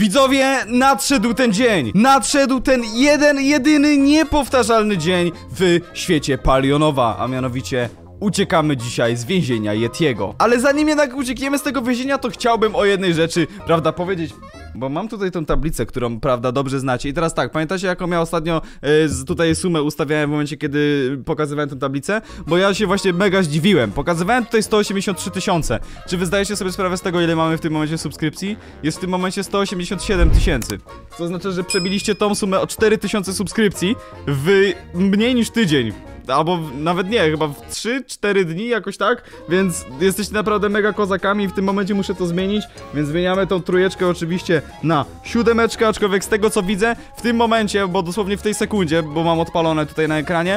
Widzowie, nadszedł ten dzień. Nadszedł ten jedyny, niepowtarzalny dzień w świecie Palionowa, a mianowicie uciekamy dzisiaj z więzienia Yetiego. Ale zanim jednak uciekniemy z tego więzienia, to chciałbym o jednej rzeczy, prawda, powiedzieć. Bo mam tutaj tą tablicę, którą, prawda, dobrze znacie. I teraz tak, pamiętacie, jaką ja ostatnio tutaj sumę ustawiałem w momencie, kiedy pokazywałem tę tablicę? Bo ja się właśnie mega zdziwiłem. Pokazywałem tutaj 183 tysiące. Czy wy zdajecie sobie sprawę z tego, ile mamy w tym momencie subskrypcji? Jest w tym momencie 187 tysięcy. Co oznacza, że przebiliście tą sumę o 4000 subskrypcji w mniej niż tydzień. Albo nawet nie, chyba w 3-4 dni jakoś tak. Więc jesteście naprawdę mega kozakami. W tym momencie muszę to zmienić. Więc zmieniamy tą trójeczkę oczywiście na 7, aczkolwiek z tego co widzę w tym momencie, bo dosłownie w tej sekundzie, bo mam odpalone tutaj na ekranie,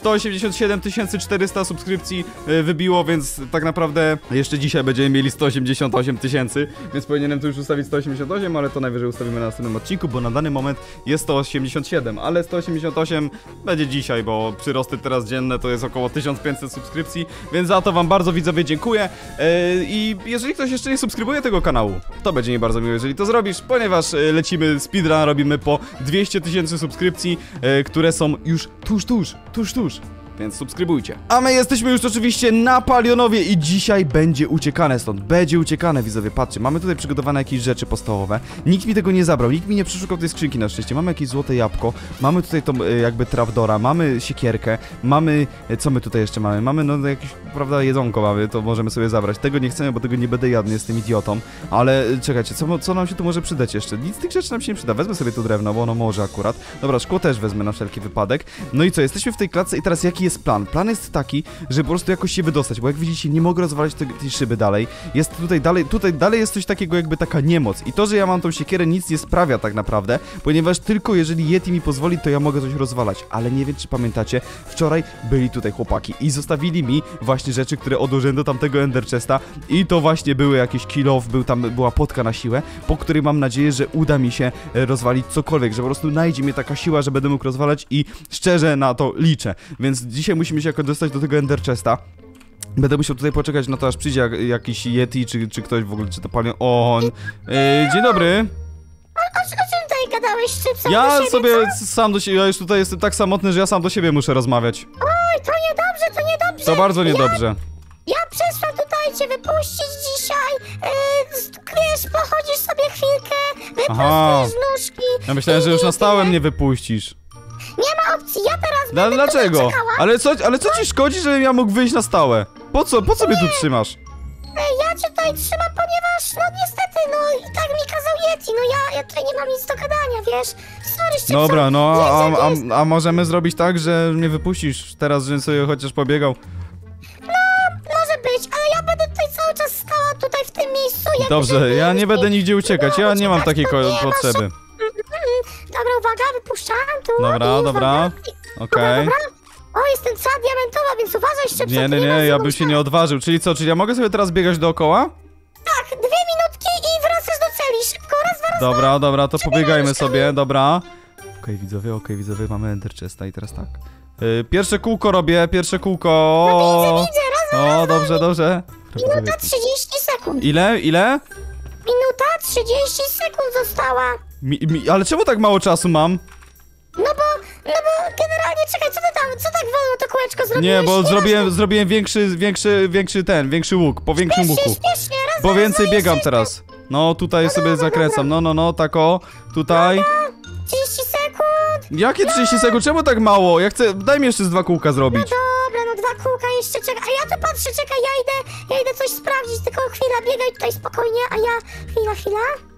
187 400 subskrypcji wybiło, więc tak naprawdę jeszcze dzisiaj będziemy mieli 188 tysięcy. Więc powinienem tu już ustawić 188, ale to najwyżej ustawimy na następnym odcinku, bo na dany moment jest 187, ale 188 będzie dzisiaj, bo przyrosty teraz dzienne to jest około 1500 subskrypcji, więc za to wam bardzo, widzowie, dziękuję. I jeżeli ktoś jeszcze nie subskrybuje tego kanału, to będzie mi bardzo miło, jeżeli to zrobisz, ponieważ lecimy speedrun, robimy po 200 tysięcy subskrypcji, które są już tuż. Więc subskrybujcie. A my jesteśmy już oczywiście na Palionowie i dzisiaj będzie uciekane stąd. Będzie uciekane, widzowie, patrzcie, mamy tutaj przygotowane jakieś rzeczy podstawowe. Nikt mi tego nie zabrał, nikt mi nie przeszukał tej skrzynki na szczęście. Mamy jakieś złote jabłko, mamy tutaj tą jakby trapdora, mamy siekierkę, mamy... Co my tutaj jeszcze mamy? Mamy no jakieś, prawda, jedzonko mamy, to możemy sobie zabrać. Tego nie chcemy, bo tego nie będę jadł, jestem idiotą. Ale czekajcie, co nam się tu może przydać jeszcze? Nic z tych rzeczy nam się nie przyda. Wezmę sobie tu drewno, bo ono może akurat. Dobra, szkło też wezmę na wszelki wypadek. No i co, jesteśmy w tej klatce i teraz jaki jest plan? Plan jest taki, że po prostu jakoś się wydostać, bo jak widzicie, nie mogę rozwalać tej szyby dalej. Jest tutaj dalej jest coś takiego jakby taka niemoc. I to, że ja mam tą siekierę, nic nie sprawia tak naprawdę, ponieważ tylko jeżeli Yeti mi pozwoli, to ja mogę coś rozwalać. Ale nie wiem, czy pamiętacie, wczoraj byli tutaj chłopaki i zostawili mi właśnie rzeczy, które odłożyłem do tamtego Ender Chesta i to właśnie były jakieś kill off, była potka na siłę, po której mam nadzieję, że uda mi się rozwalić cokolwiek, że po prostu najdzie mnie taka siła, że będę mógł rozwalać i szczerze na to liczę. Więc dzisiaj musimy się jakoś dostać do tego Ender Chesta. Będę musiał tutaj poczekać na to, aż przyjdzie jakiś Yeti, czy ktoś w ogóle, czy to palion... Dzień dobry. O czym tutaj gadałeś, Szczypson? Ja sobie sam do siebie, ja już tutaj jestem tak samotny, że ja sam do siebie muszę rozmawiać. Oj, to niedobrze. To bardzo niedobrze. Ja przyszłam tutaj cię wypuścić dzisiaj. Wiesz, pochodzisz sobie chwilkę, wyprostujesz nóżki. Ja myślałem, że już na stałe mnie wypuścisz. Nie ma opcji, ja teraz będę Dlaczego? czekała. Ale co ci szkodzi, żebym ja mógł wyjść na stałe? Po co mnie tu trzymasz? Ja cię tutaj trzymam, ponieważ, no niestety, no i tak mi kazał Yeti, no ja tutaj nie mam nic do gadania, wiesz? Sorry, Szczypson. Dobra, no, a możemy zrobić tak, że mnie wypuścisz teraz, żebym sobie chociaż pobiegał? No, może być, ale ja będę tutaj cały czas stała tutaj w tym miejscu. Dobrze, ja nie będę nigdzie uciekać, ja nie mam takiej potrzeby. Dobra, uwaga, wypuszczam tu. Dobra, okej. O, jestem cała diamentowa, więc uważaj, Szczypson. Nie, ja bym się nie odważył. Czyli co, ja mogę sobie teraz biegać dookoła? Tak, 2 minutki i wracasz do celi. Szybko, raz. Dobra, to pobiegajmy sobie, dobra. Okej, widzowie, mamy Ender Chesta i teraz tak. Pierwsze kółko robię, No widzę, raz. Dobrze. Minuta 30 sekund. Ile? Minuta 30 sekund została. Ale czemu tak mało czasu mam? No bo generalnie, czekaj, co tak wolno to kółeczko zrobiłeś? Nie, bo zrobiłem większy łuk, po większym łuku. Śpiesznie, raz. Bo więcej biegam teraz. No, tutaj sobie zakręcam, no, tak o, tutaj. 30 sekund. Jakie 30 sekund? Czemu tak mało? Daj mi jeszcze z 2 kółka zrobić. Dobra, 2 kółka jeszcze, czekaj, a ja tu patrzę, czekaj, ja idę coś sprawdzić, tylko chwila, biegaj tutaj spokojnie, a ja, chwila.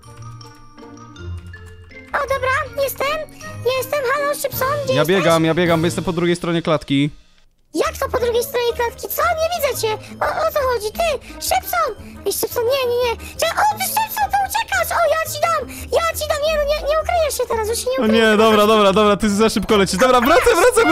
O, dobra, jestem, halo, Szczypson, gdzie Ja jesteś? biegam, bo jestem po drugiej stronie klatki. Jak to po drugiej stronie klatki? Co? Nie widzę cię! O co chodzi? Ty! Szczypson! Ej, Szczypson, nie! Czekaj, o, ty Szczypson, ty uciekasz! O, ja ci dam! Nie ukryjesz się teraz, już się nie O ukryjesz. nie, dobra, ty za szybko lecisz. Dobra, wrócę!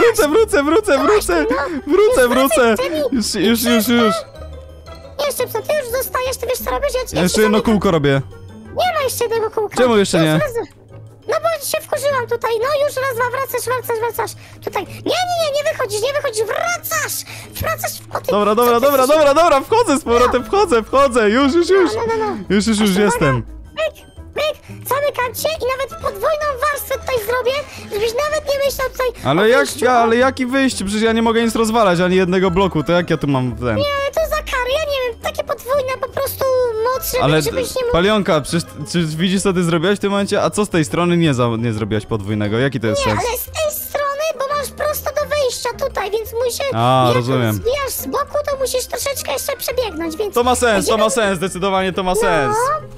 Już. Nie, Szczypson, ty już zostajesz, ty wiesz co robisz? Jeszcze jedno kółko robię. Nie ma jeszcze jednego kółka. Czemu jeszcze nie? No bo się wkurzyłam tutaj, no już raz, dwa, wracasz. Tutaj, nie wychodzisz, wracasz. Dobra, wchodzę z powrotem, wchodzę. Już No. jestem. Myk, delikatnie i nawet podwójną warstwę tutaj zrobię, żebyś nawet nie myślał tutaj Ale o jak, wyjściu. ale jaki wyjście? Przecież ja nie mogę nic rozwalać, ani jednego bloku, to jak ja tu mam ten... Nie, to za kary, ja nie wiem, takie podwójne po prostu moc, Ale żebyś nie mógł... Palionka, przecież czy widzisz co ty zrobiłaś w tym momencie? A co z tej strony nie zrobiłaś podwójnego? Jaki to jest Nie, sens? ale z tej strony, bo masz prosto do wyjścia tutaj, więc musisz... A, jak rozumiem. zbijasz z boku, to musisz troszeczkę jeszcze przebiegnąć, więc... To ma sens, będziemy- zdecydowanie to ma sens.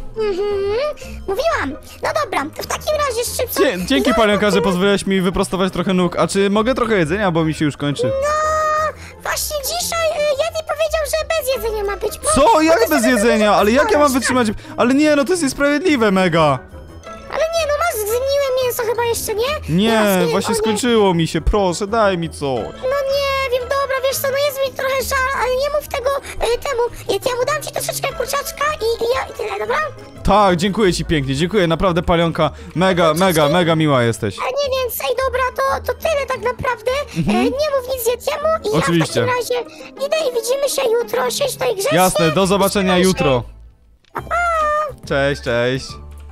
Mówiłam. No dobra, to w takim razie szybko... Dzięki Palionka, że pozwoliłaś mi wyprostować trochę nóg. A czy mogę trochę jedzenia, bo mi się już kończy? No, właśnie dzisiaj Yeti powiedział, że bez jedzenia ma być. Co? Jak to bez sobie jedzenia? Ale jak ja mam pozwalasz, wytrzymać? Ale nie, no to jest niesprawiedliwe mega. Ale nie, no masz zgniłe mięso chyba jeszcze, nie? Nie, Teraz, właśnie o nie. skończyło mi się, proszę, daj mi coś. No nie wiem, dobra, wiesz co, no jest mi trochę żal, ale nie mów tego temu. Ja mu dam ci troszeczkę kurczaczka i tyle, dobra? Tak, dziękuję ci pięknie, dziękuję, naprawdę Palionka, mega miła jesteś. A nie więcej, dobra, to tyle tak naprawdę. Nie mów nic Yetiemu i Oczywiście. ja w takim razie idę i widzimy się jutro, siedź tutaj grzecznie. Jasne, do zobaczenia Trzymaj się. jutro. Cześć, cześć.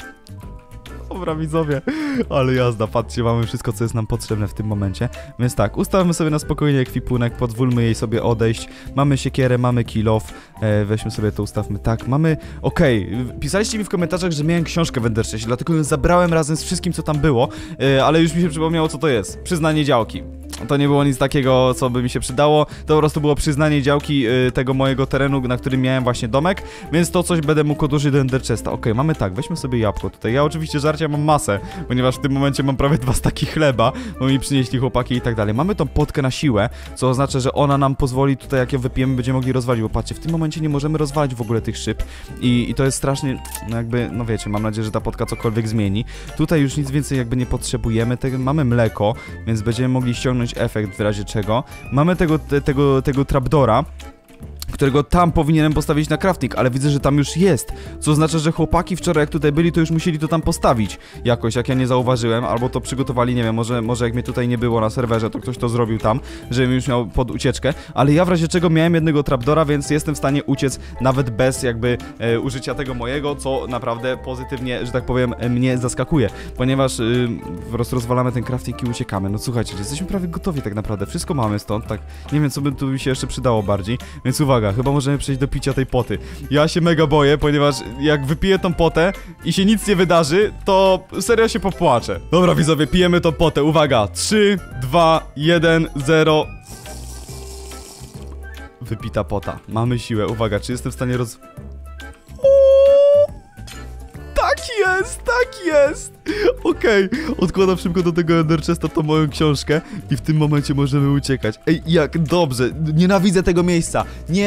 Dobra widzowie, ale jazda, patrzcie, mamy wszystko co jest nam potrzebne w tym momencie. Więc tak, ustawmy sobie na spokojnie ekwipunek, pozwólmy jej sobie odejść. Mamy siekierę, mamy kill off, weźmy sobie to, ustawmy tak, mamy... Okej, pisaliście mi w komentarzach, że miałem książkę w Ender 6, dlatego ją zabrałem razem z wszystkim co tam było, ale już mi się przypomniało co to jest. Przyznanie działki. To nie było nic takiego, co by mi się przydało, to po prostu było przyznanie działki tego mojego terenu, na którym miałem właśnie domek, więc to coś będę mógł odłożyć do Ender Chesta. Okej, mamy tak, weźmy sobie jabłko tutaj. Ja oczywiście żarcia mam masę, ponieważ w tym momencie mam prawie 2 staki chleba, bo mi przynieśli chłopaki i tak dalej. Mamy tą potkę na siłę, co oznacza, że ona nam pozwoli tutaj, jak ją wypijemy, będziemy mogli rozwalić, bo patrzcie, w tym momencie nie możemy rozwalić w ogóle tych szyb i to jest strasznie, no jakby, no wiecie, mam nadzieję, że ta potka cokolwiek zmieni. Tutaj już nic więcej jakby nie potrzebujemy, mamy mleko, więc będziemy mogli ściągnąć efekt w razie czego. Mamy tego trapdora, którego tam powinienem postawić na crafting, ale widzę, że tam już jest, co oznacza, że chłopaki wczoraj jak tutaj byli, to już musieli to tam postawić jakoś, jak ja nie zauważyłem, albo to przygotowali, nie wiem, może jak mnie tutaj nie było na serwerze, to ktoś to zrobił tam, żebym już miał pod ucieczkę, ale ja w razie czego miałem jednego trapdora, więc jestem w stanie uciec nawet bez jakby użycia tego mojego, co naprawdę pozytywnie, że tak powiem, mnie zaskakuje, ponieważ po prostu rozwalamy ten crafting i uciekamy. No słuchajcie, jesteśmy prawie gotowi tak naprawdę, wszystko mamy stąd, tak, nie wiem, co by tu mi się jeszcze przydało bardziej, więc uwaga, chyba możemy przejść do picia tej poty. Ja się mega boję, ponieważ jak wypiję tą potę i się nic nie wydarzy, to serio się popłaczę. Dobra widzowie, pijemy tą potę, uwaga, 3, 2, 1, 0. Wypita pota, mamy siłę, uwaga, czy jestem w stanie Tak jest! Okej, odkładam szybko do tego Ender Chesta tą moją książkę i w tym momencie możemy uciekać. Ej, jak dobrze! Nienawidzę tego miejsca!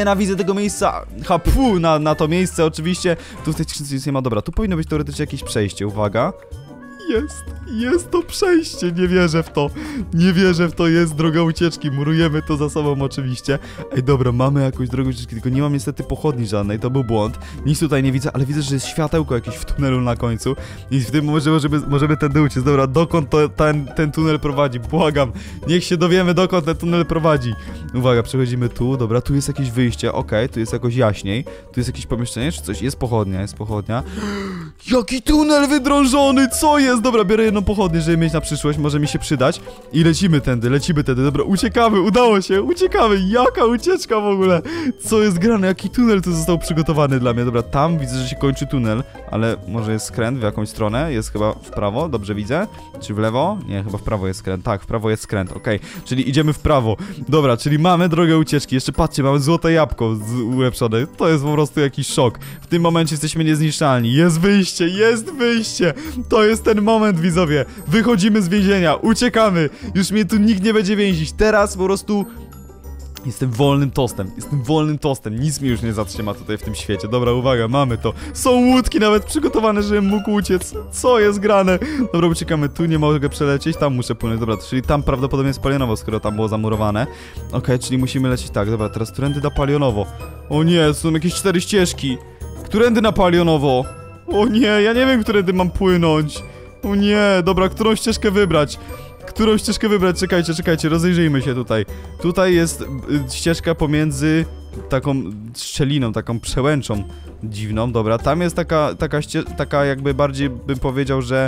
Fu, na to miejsce oczywiście. Tu w tej skrzynce nic nie ma. Dobra, tu powinno być teoretycznie jakieś przejście, uwaga. Jest to przejście, nie wierzę w to, jest droga ucieczki, murujemy to za sobą oczywiście. Ej, dobra, mamy jakąś drogę ucieczki, tylko nie mam niestety pochodni żadnej, to był błąd. Nic tutaj nie widzę, ale widzę, że jest światełko jakieś w tunelu na końcu i w tym momencie możemy tędy uciec. Dobra, dokąd ten tunel prowadzi? Błagam, niech się dowiemy, dokąd ten tunel prowadzi. Uwaga, przechodzimy tu, dobra, tu jest jakieś wyjście, okej, tu jest jakoś jaśniej, tu jest jakieś pomieszczenie czy coś, jest pochodnia. Jaki tunel wydrążony, co jest? Dobra, biorę jedną pochodnię, żeby mieć na przyszłość, może mi się przydać. I lecimy tędy, dobra, uciekamy, udało się, uciekamy, jaka ucieczka w ogóle. Co jest grane, jaki tunel tu został przygotowany dla mnie. Dobra, tam widzę, że się kończy tunel, ale może jest skręt w jakąś stronę, jest chyba w prawo, dobrze widzę? Czy w lewo? Nie, chyba w prawo jest skręt, tak, w prawo jest skręt, okej, czyli idziemy w prawo. Dobra, czyli mamy drogę ucieczki, jeszcze patrzcie, mamy złote jabłko ulepszone, to jest po prostu jakiś szok. W tym momencie jesteśmy niezniszczalni, jest wyjście, to jest ten moment, widzowie, wychodzimy z więzienia, uciekamy, już mnie tu nikt nie będzie więzić, teraz po prostu jestem wolnym tostem, nic mi już nie zatrzyma tutaj w tym świecie. Dobra, uwaga, mamy to, są łódki nawet przygotowane, żebym mógł uciec, co jest grane? Dobra, uciekamy, tu nie mogę przelecieć, tam muszę płynąć, dobra, czyli tam prawdopodobnie jest Palionowo, skoro tam było zamurowane. Okej, czyli musimy lecieć tak, dobra, teraz którędy na Palionowo? O nie, są jakieś 4 ścieżki, którędy na Palionowo? O nie, ja nie wiem, którędy mam płynąć. O nie, dobra, którą ścieżkę wybrać? którą ścieżkę wybrać. Czekajcie, rozejrzyjmy się tutaj. Tutaj jest ścieżka pomiędzy taką szczeliną, taką przełęczą dziwną, dobra. Tam jest taka jakby bardziej bym powiedział, że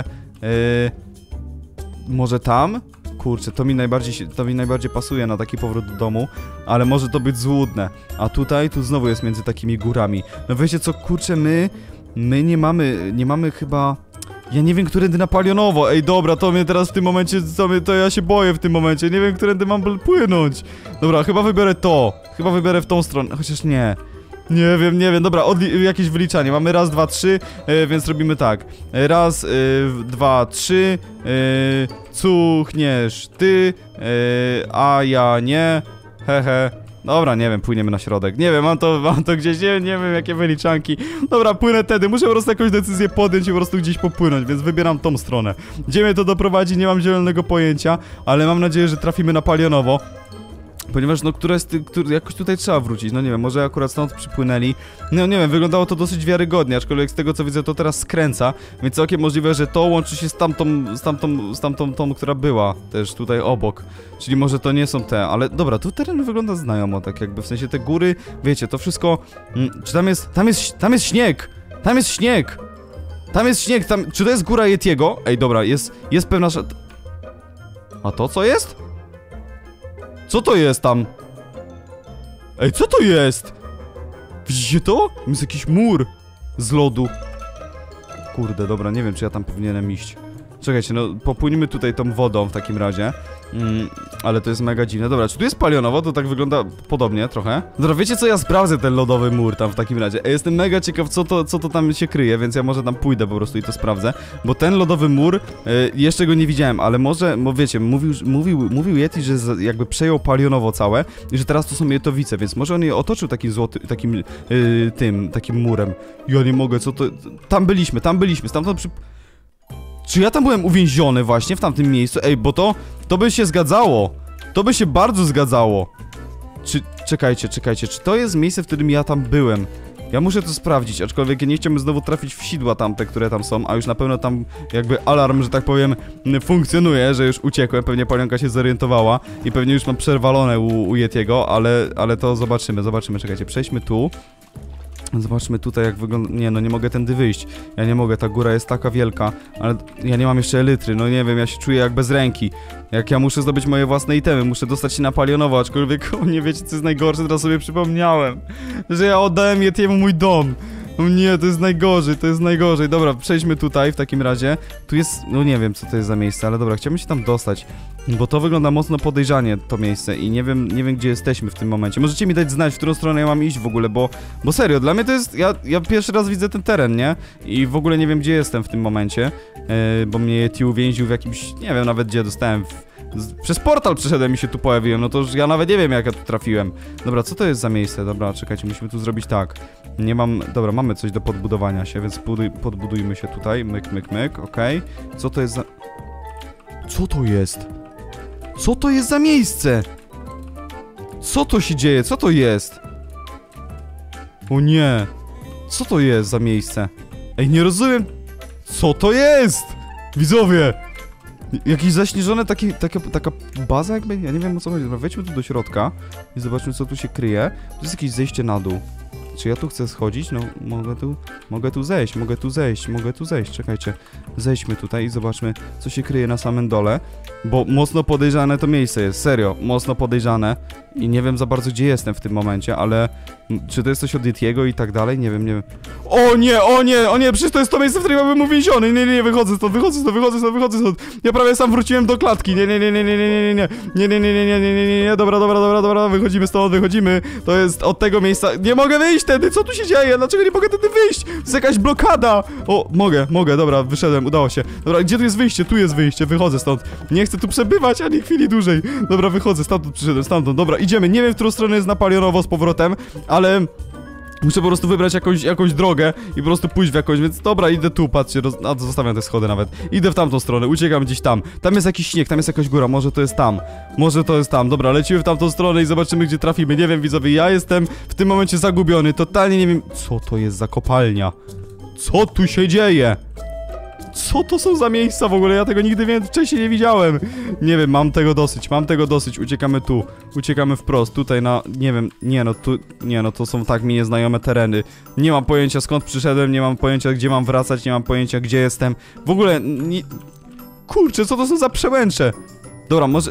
może tam? Kurczę, to mi najbardziej pasuje na taki powrót do domu, ale może to być złudne. A tutaj, tu znowu jest między takimi górami. No wiecie co, kurczę, my nie mamy chyba... Ja nie wiem, którędy na Palionowo. Ej, dobra, to mnie teraz w tym momencie, to ja się boję w tym momencie. Nie wiem, którędy mam płynąć. Dobra, chyba wybiorę to. Chyba wybiorę w tą stronę, chociaż nie. Nie wiem, dobra, jakieś wyliczanie. Mamy raz, dwa, trzy, więc robimy tak. Raz, dwa, trzy, cuchniesz ty, a ja nie, hehe. Dobra, nie wiem, płyniemy na środek. Nie wiem, mam to gdzieś, nie wiem jakie wyliczanki. Dobra, płynę tedy, muszę po prostu jakąś decyzję podjąć i po prostu gdzieś popłynąć, więc wybieram tą stronę. Gdzie mnie to doprowadzi, nie mam zielonego pojęcia, ale mam nadzieję, że trafimy na Palionowo. Ponieważ, no, jakoś tutaj trzeba wrócić, no nie wiem, może akurat stąd przypłynęli. No nie wiem, wyglądało to dosyć wiarygodnie, aczkolwiek z tego co widzę to teraz skręca, więc całkiem możliwe, że to łączy się z tamtą, która była też tutaj obok. Czyli może to nie są te, ale dobra, tu teren wygląda znajomo, tak jakby, w sensie te góry, wiecie, to wszystko... Czy tam jest śnieg! Tam jest śnieg! Tam jest śnieg, czy to jest góra Yetiego? Ej, dobra, jest pewna... A to co jest? Co to jest tam? Ej, co to jest? Widzicie to? Jest jakiś mur z lodu. Kurde, dobra, nie wiem, czy ja tam powinienem iść. Czekajcie, no popłyniemy tutaj tą wodą w takim razie. Ale to jest mega dziwne. Dobra, czy tu jest Palionowo? To tak wygląda podobnie trochę. Dobra, wiecie co? Ja sprawdzę ten lodowy mur tam w takim razie. Jestem mega ciekaw, co to tam się kryje, więc ja może tam pójdę po prostu i to sprawdzę. Bo ten lodowy mur, jeszcze go nie widziałem, ale może, bo wiecie, mówił Yeti, że jakby przejął Palionowo całe i że teraz to są Jetowice, więc może on je otoczył takim takim murem. Ja nie mogę, co to... Tam byliśmy, stamtąd Czy ja tam byłem uwięziony właśnie w tamtym miejscu? Ej, bo to by się zgadzało. To by się bardzo zgadzało. Czekajcie, czy to jest miejsce, w którym ja tam byłem? Ja muszę to sprawdzić, aczkolwiek ja nie chciałbym znowu trafić w sidła tamte, które tam są, a już na pewno tam jakby alarm, że tak powiem, funkcjonuje, że już uciekłem, pewnie Palionka się zorientowała i pewnie już mam przerwalone u Yetiego, ale to zobaczymy, czekajcie, przejdźmy tu. Zobaczmy tutaj jak wygląda... Nie, no nie mogę tędy wyjść. Ja nie mogę, ta góra jest taka wielka. Ale ja nie mam jeszcze elitry, no nie wiem, ja się czuję jak bez ręki. Jak ja muszę zdobyć moje własne itemy, muszę dostać się na Palionowo, aczkolwiek nie wiecie co jest najgorsze, teraz sobie przypomniałem, że ja oddałem Yetiemu mój dom. No nie, to jest najgorzej. Dobra, przejdźmy tutaj w takim razie. Tu jest, no nie wiem co to jest za miejsce, ale dobra, chciałbym się tam dostać. Bo to wygląda mocno podejrzanie, to miejsce i nie wiem gdzie jesteśmy w tym momencie. Możecie mi dać znać, w którą stronę ja mam iść w ogóle, bo serio, dla mnie to jest, ja pierwszy raz widzę ten teren, nie? I w ogóle nie wiem gdzie jestem w tym momencie, bo mnie Yeti uwięził w jakimś, nie wiem nawet gdzie dostałem, przez portal przeszedłem i się tu pojawiłem, no to już ja nawet nie wiem jak ja tu trafiłem. Dobra, co to jest za miejsce? Dobra, czekajcie, musimy tu zrobić tak. Nie mam, dobra, mamy coś do podbudowania się, więc podbudujmy się tutaj, myk, okej. Co to jest za... Co to jest? Co to jest za miejsce? Co to się dzieje? Co to jest? O nie. Co to jest za miejsce? Ej, nie rozumiem. Co to jest? Widzowie. Jakieś zaśnieżone taka baza jakby? Ja nie wiem o co chodzi. Dobra, wejdźmy tu do środka i zobaczmy co tu się kryje. To jest jakieś zejście na dół. Czy ja tu chcę schodzić? No, mogę tu zejść, czekajcie. Zejdźmy tutaj i zobaczmy, co się kryje na samym dole. Bo mocno podejrzane to miejsce jest, serio, mocno podejrzane. I nie wiem za bardzo, gdzie jestem w tym momencie, ale... Czy to jest coś od Yetiego i tak dalej? Nie wiem. O nie, przecież to jest to miejsce, w którym ja byłem uwięziony. Nie, wychodzę stąd. Ja prawie sam wróciłem do klatki. Nie, dobra, wychodzimy. To jest od tego miejsca. Nie mogę wyjść wtedy, co tu się dzieje? Dlaczego nie mogę wtedy wyjść? To jest jakaś blokada. O, mogę, dobra, wyszedłem, udało się. Dobra, gdzie tu jest wyjście? Tu jest wyjście, wychodzę stąd. Nie chcę tu przebywać ani chwili dłużej. Dobra, wychodzę, stamtąd, dobra, idziemy. Nie wiem, w którą stronę jest na Palionowo z powrotem, ale muszę po prostu wybrać jakąś drogę i po prostu pójść w jakąś, więc dobra, idę tu, patrzcie, zostawiam te schody nawet. Idę w tamtą stronę, uciekam gdzieś tam. Tam jest jakiś śnieg, tam jest jakaś góra, może to jest tam. Dobra, lecimy w tamtą stronę i zobaczymy, gdzie trafimy. Nie wiem, widzowie, ja jestem w tym momencie zagubiony, totalnie nie wiem, co to jest za kopalnia. Co tu się dzieje? Co to są za miejsca w ogóle? Ja tego nigdy wcześniej nie widziałem. Nie wiem, mam tego dosyć. Uciekamy tu. Uciekamy wprost. Tutaj na... Nie wiem, nie no, to są tak mi nieznajome tereny. Nie mam pojęcia skąd przyszedłem, nie mam pojęcia gdzie mam wracać, nie mam pojęcia gdzie jestem. W ogóle... Kurczę, co to są za przełęcze? Dobra, może...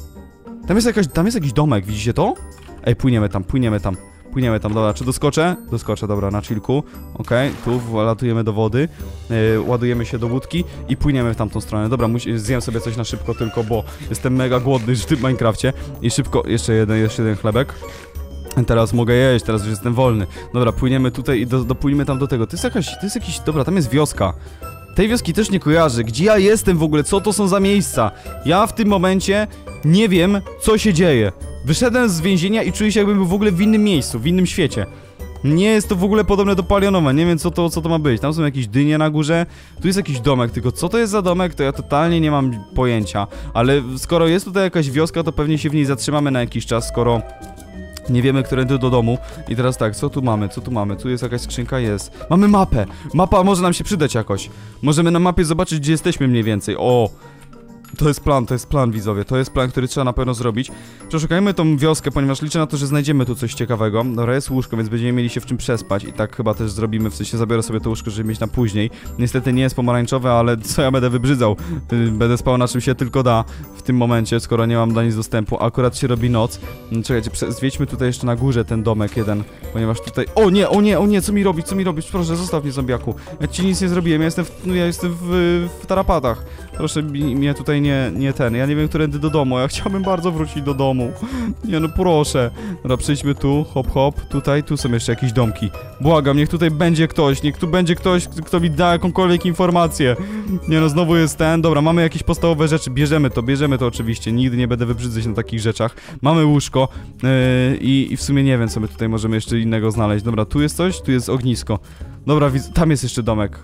Tam jest jakiś domek, widzicie to? Ej, płyniemy tam. Dobra, czy doskoczę? Doskoczę, dobra, na chillku. Okej, tu wlatujemy do wody, ładujemy się do łódki i płyniemy w tamtą stronę. Dobra, zjem sobie coś na szybko tylko, bo jestem mega głodny w tym Minecrafcie. I szybko, jeszcze jeden chlebek. Teraz mogę jeść, teraz już jestem wolny. Dobra, płyniemy tutaj i dopłyniemy tam do tego. To jest jakiś, dobra, tam jest wioska. Tej wioski też nie kojarzę. Gdzie ja jestem w ogóle? Co to są za miejsca? Ja w tym momencie nie wiem, co się dzieje. Wyszedłem z więzienia i czuję się, jakbym był w ogóle w innym miejscu, w innym świecie. Nie jest to w ogóle podobne do Palionowa, nie wiem co to ma być. Tam są jakieś dynie na górze, tu jest jakiś domek, tylko co to jest za domek, to ja totalnie nie mam pojęcia. Ale skoro jest tutaj jakaś wioska, to pewnie się w niej zatrzymamy na jakiś czas, skoro... Nie wiemy, którędy do domu. I teraz tak, co tu mamy? Tu jest jakaś skrzynka? Jest. Mamy mapę! Mapa może nam się przydać jakoś. Możemy na mapie zobaczyć, gdzie jesteśmy mniej więcej. O! To jest plan, widzowie. To jest plan, który trzeba na pewno zrobić. Przeszukajmy tą wioskę, ponieważ liczę na to, że znajdziemy tu coś ciekawego. Dobra, jest łóżko, więc będziemy mieli się w czym przespać. I tak chyba też zrobimy, w sensie zabiorę sobie to łóżko, żeby mieć na później. Niestety nie jest pomarańczowe, ale co ja będę wybrzydzał? Będę spał na czym się tylko da w tym momencie, skoro nie mam do nic dostępu. Akurat się robi noc. Czekajcie, zwiedźmy tutaj jeszcze na górze ten domek jeden, ponieważ tutaj... O nie, co mi robić? Proszę, zostaw mnie, zombiaku. Ja ci nic nie zrobiłem, ja jestem w tarapatach. Proszę mnie tutaj ja nie wiem, którędy do domu, ja chciałbym bardzo wrócić do domu. Nie no, proszę. Dobra, przejdźmy tu, hop, tu są jeszcze jakieś domki. Błagam, niech tu będzie ktoś, kto mi da jakąkolwiek informację. Nie no, znowu jest dobra, mamy jakieś podstawowe rzeczy, bierzemy to oczywiście, nigdy nie będę wybrzydzać na takich rzeczach. Mamy łóżko i w sumie nie wiem, co my tutaj możemy jeszcze innego znaleźć. Dobra, tu jest coś, tu jest ognisko. Dobra, tam jest jeszcze domek.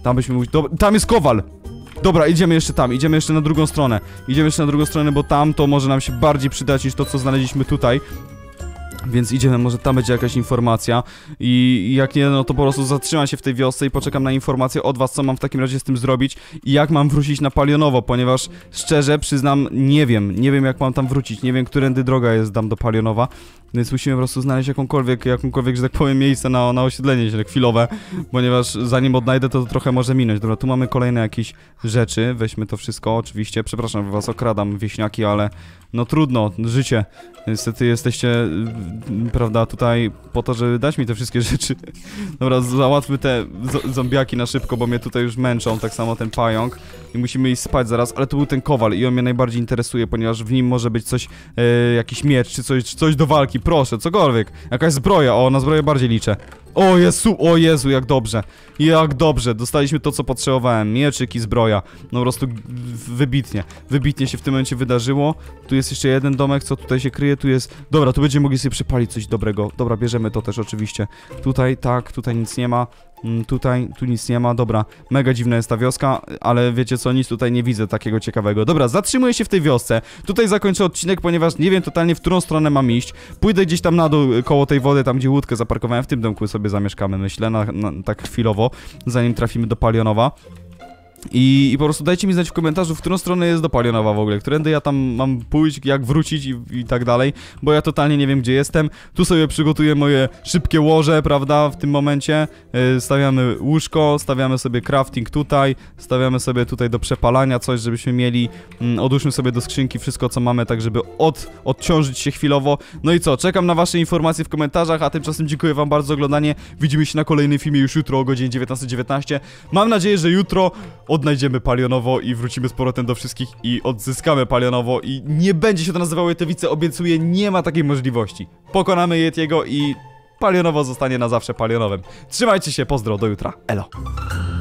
Tam jest kowal! Dobra, idziemy jeszcze na drugą stronę. Bo tam to może nam się bardziej przydać niż to, co znaleźliśmy tutaj. Więc idziemy, może tam będzie jakaś informacja. I jak nie, no to po prostu zatrzymam się w tej wiosce i poczekam na informację od was, co mam w takim razie z tym zrobić i jak mam wrócić na Palionowo, ponieważ szczerze przyznam, nie wiem jak mam tam wrócić, nie wiem, którędy droga jest tam do Palionowa. Więc musimy po prostu znaleźć jakąkolwiek, że tak powiem, miejsce na osiedlenie się chwilowe, ponieważ zanim odnajdę, to trochę może minąć. Dobra, tu mamy kolejne jakieś rzeczy, weźmy to wszystko, oczywiście, przepraszam, że was okradam, wieśniaki, ale no trudno, życie. Niestety jesteście, prawda, tutaj po to, żeby dać mi te wszystkie rzeczy. Dobra, załatwmy te zombiaki na szybko, bo mnie tutaj już męczą, tak samo ten pająk. I musimy iść spać zaraz, ale tu był ten kowal i on mnie najbardziej interesuje, ponieważ w nim może być coś, jakiś miecz, czy coś do walki, proszę, cokolwiek. Jakaś zbroja, na zbroję bardziej liczę. O Jezu, jak dobrze, dostaliśmy to, co potrzebowałem, mieczyk i zbroja, no po prostu wybitnie się w tym momencie wydarzyło. Tu jest jeszcze jeden domek, co tutaj się kryje, tu jest, dobra, tu będziemy mogli sobie przypalić coś dobrego, dobra, bierzemy to też oczywiście, tutaj, tak, tutaj nic nie ma. Tu nic nie ma, dobra, mega dziwna jest ta wioska, ale wiecie co, nic tutaj nie widzę takiego ciekawego. Dobra, zatrzymuję się w tej wiosce, tutaj zakończę odcinek, ponieważ nie wiem totalnie, w którą stronę mam iść. Pójdę gdzieś tam na dół, koło tej wody, tam gdzie łódkę zaparkowałem, w tym domku sobie zamieszkamy, myślę, tak chwilowo, zanim trafimy do Palionowa. I po prostu dajcie mi znać w komentarzu, w którą stronę jest do Palionowa w ogóle, którędy ja tam mam pójść, jak wrócić i tak dalej, bo ja totalnie nie wiem, gdzie jestem. Tu sobie przygotuję moje szybkie łoże, prawda, w tym momencie. Stawiamy łóżko, stawiamy sobie crafting tutaj, stawiamy sobie tutaj do przepalania coś, żebyśmy mieli. Odłóżmy sobie do skrzynki wszystko, co mamy, tak żeby odciążyć się chwilowo. No i co, czekam na wasze informacje w komentarzach, a tymczasem dziękuję wam bardzo za oglądanie. Widzimy się na kolejnym filmie już jutro o godzinie 19:19. Mam nadzieję, że jutro odnajdziemy Palionowo i wrócimy z powrotem do wszystkich i odzyskamy Palionowo i nie będzie się to nazywało Jetowice, obiecuję, nie ma takiej możliwości. Pokonamy Yetiego i Palionowo zostanie na zawsze Palionowem. Trzymajcie się, pozdro, do jutra, elo.